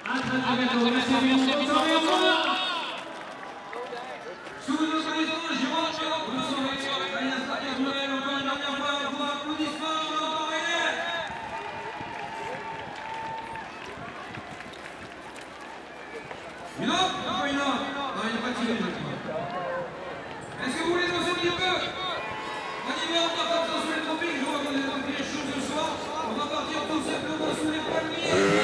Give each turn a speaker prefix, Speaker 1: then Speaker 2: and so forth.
Speaker 1: À très bientôt. Merci à vous. Bonne soirée, au revoir. Sous nos connaissances, Jérôme, bonne soirée. Allez, à Starter Noël, encore une dernière fois, pour applaudissements, encore rien. Une autre? Pourquoi une autre? Non, il n'est pas tiré. Est-ce que vous voulez danser un petit peu? On y va, on part comme ça sous les tropiques. Je vois que vous êtes en pire chaud ce soir. On va partir tout simplement sous les palmiers.